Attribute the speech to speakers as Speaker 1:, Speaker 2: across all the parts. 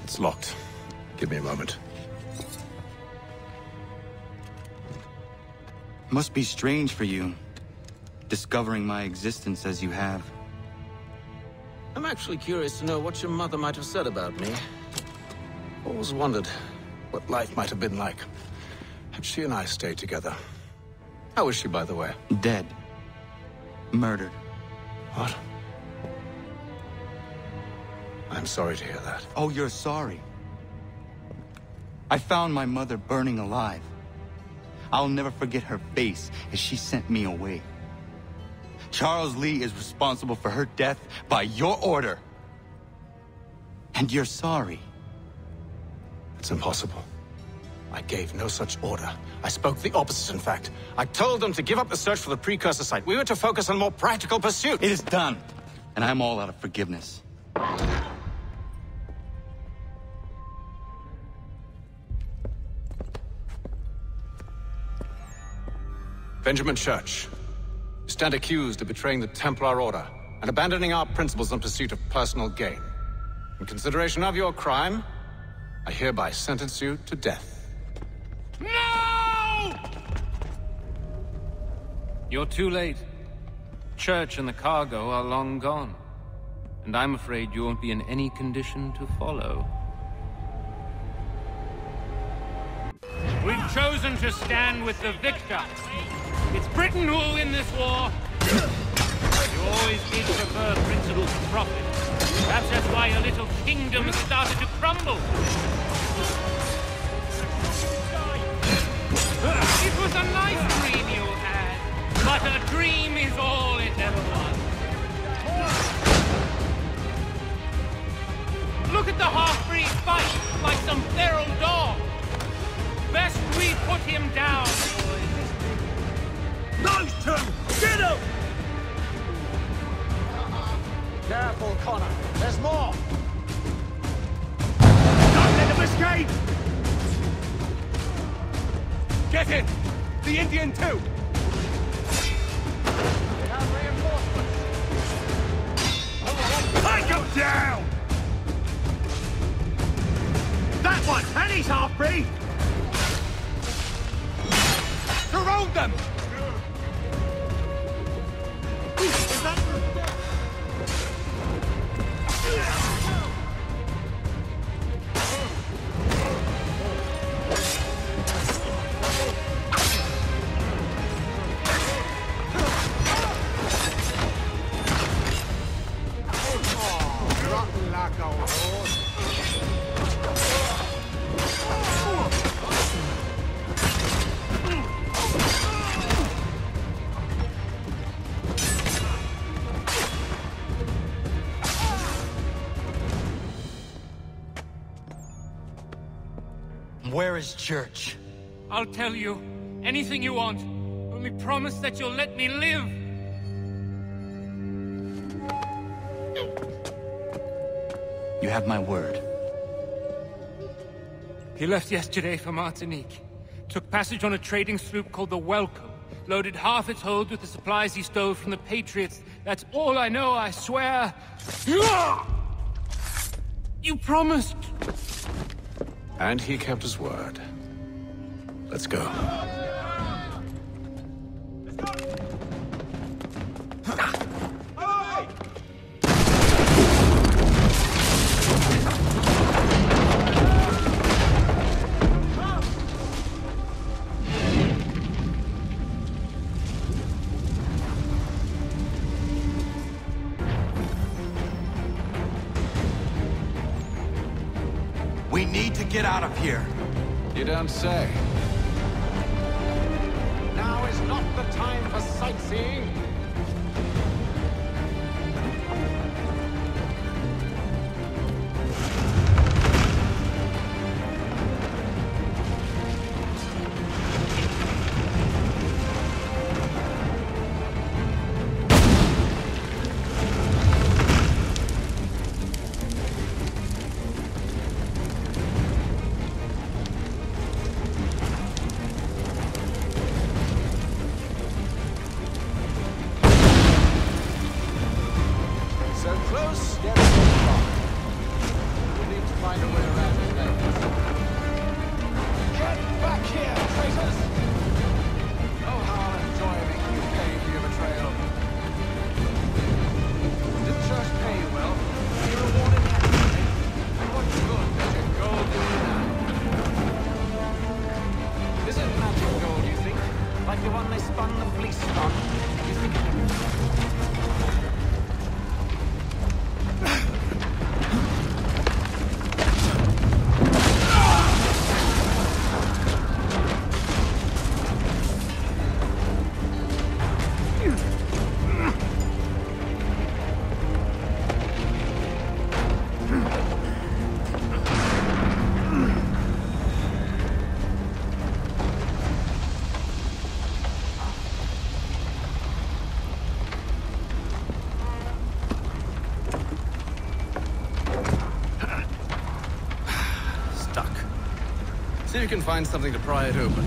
Speaker 1: It's locked. Give me a moment.
Speaker 2: Must be strange for you, discovering my existence as you have.
Speaker 1: I'm actually curious to know what your mother might have said about me. Always wondered what life might have been like had she and I stayed together. How is she, by the way?
Speaker 2: Dead. Murdered.
Speaker 1: What? I'm sorry to hear that.
Speaker 2: Oh, you're sorry. I found my mother burning alive. I'll never forget her face as she sent me away. Charles Lee is responsible for her death by your order. And you're sorry.
Speaker 1: It's impossible. I gave no such order. I spoke the opposite, in fact. I told them to give up the search for the precursor site. We were to focus on more practical pursuit.
Speaker 2: It is done, and I'm all out of forgiveness.
Speaker 1: Benjamin Church, you stand accused of betraying the Templar Order and abandoning our principles in pursuit of personal gain. In consideration of your crime, I hereby sentence you to death.
Speaker 3: No! You're too late. Church and the cargo are long gone. And I'm afraid you won't be in any condition to follow. We've chosen to stand with the victor. It's Britain who will win this war. You always did prefer principle to profit. Perhaps that's why your little kingdom has started to crumble. It was a nice dream you had, but a dream is all it ever was. Look at the half-breed fight like some feral dog. Best we put him down, boys.
Speaker 4: Those two! Get him!
Speaker 1: Careful, Connor. There's more.
Speaker 4: Don't let them escape!
Speaker 1: Get in! The Indian too! We have reinforcements!
Speaker 4: Take him down! That one! And he's half-breed!
Speaker 1: Surround them!
Speaker 4: Is that...
Speaker 2: Where is Church?
Speaker 3: I'll tell you anything you want. Only promise that you'll let me live.
Speaker 2: You have my word.
Speaker 3: He left yesterday for Martinique. Took passage on a trading sloop called the Welcome. Loaded half its hold with the supplies he stole from the Patriots. That's all I know, I swear. You promised.
Speaker 1: And he kept his word. Let's go.
Speaker 2: We need to get out of here.
Speaker 1: You don't say. Now is not the time for sightseeing. Close, yet so far. We need to find a way around his legs.
Speaker 5: Get back here, traitors!
Speaker 1: Oh, how I'll enjoy making you pay for your betrayal. Did Church pay you well? Are you rewarded handsomely? And what good does your gold do you now? Is it magic gold, you think? Like the one they spun the fleece on? You think see if you can find something to pry it open.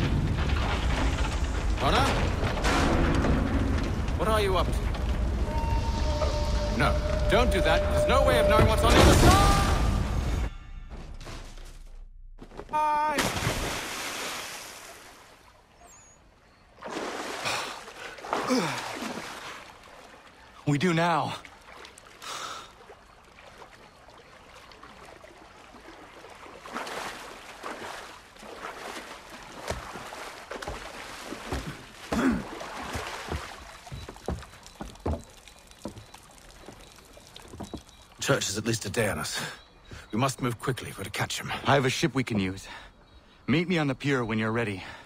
Speaker 1: Honor? What are you up to? No, don't do that. There's no way of knowing what's on the other side!
Speaker 2: We do now.
Speaker 1: Church is at least a day on us. We must move quickly if we're to catch him.
Speaker 2: I have a ship we can use. Meet me on the pier when you're ready.